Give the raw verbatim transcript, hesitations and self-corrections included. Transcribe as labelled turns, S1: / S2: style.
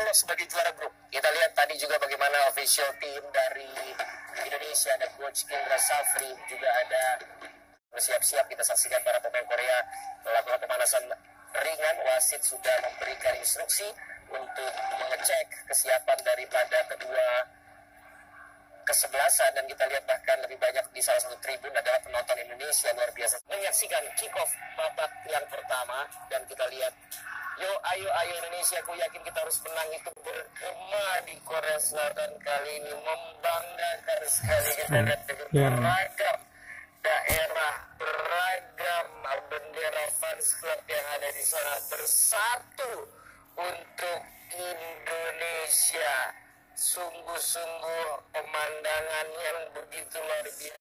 S1: lolos sebagai juara grup. Kita lihat tadi juga bagaimana official team dari Indonesia, ada Coach Indra Safri, juga ada bersiap-siap. Kita saksikan para pemain Korea melakukan pemanasan ringan. Wasit sudah memberikan instruksi untuk mengecek kesiapan daripada kedua kesebelasan, dan kita lihat bahkan lebih banyak di salah satu tribun adalah penonton Indonesia. Luar biasa menyaksikan kick off babak yang pertama, dan kita lihat yo ayo ayo Indonesia, aku yakin kita harus menang. Itu bergema di Korea Selatan kali ini, membanggakan sekali. Kita lihat beragam daerah, beragam bendera fans club yang ada di sana bersatu untuk Indonesia. Sungguh-sungguh pemandangan yang begitu luar biasa.